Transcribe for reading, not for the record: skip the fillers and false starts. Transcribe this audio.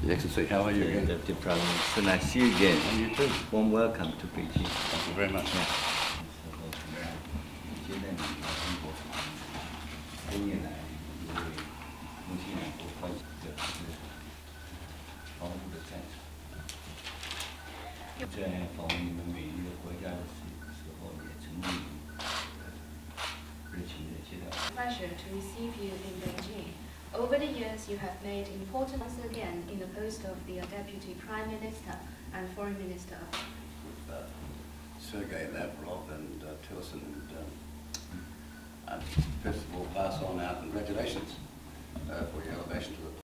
Your Excellency, how are you again? Deputy Prime Minister, nice to see you again. And you too. Warm welcome to Beijing. Thank you very much. Pleasure to receive you in Beijing. Over the years, you have made important once again in the post of the Deputy Prime Minister and Foreign Minister. Sergei Lavrov and Tillerson, and first of all pass on our congratulations for your elevation to the